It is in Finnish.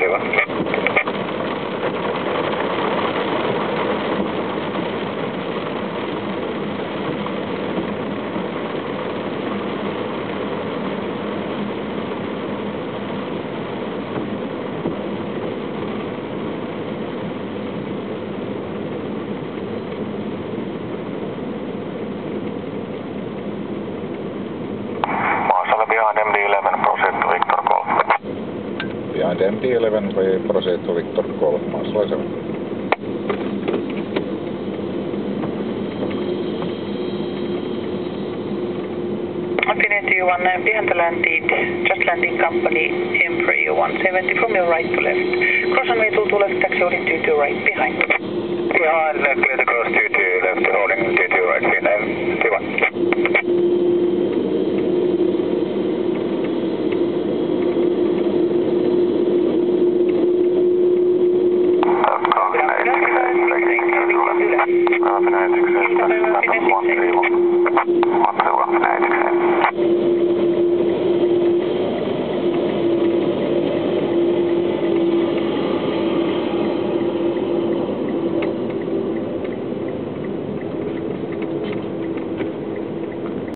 Selvä. Behind MD11, proceed to Victor Golf. Behind MD11, we proceed to Victor Golf, Maasala 7. Infinity 1 behind the landing, just landing company, Embraer 170 from your right to left. Cross runway 22 left, taxi holding 22 right, behind. Behind, clear to cross 22 left, holding 22 right, T1. One, 3, 1.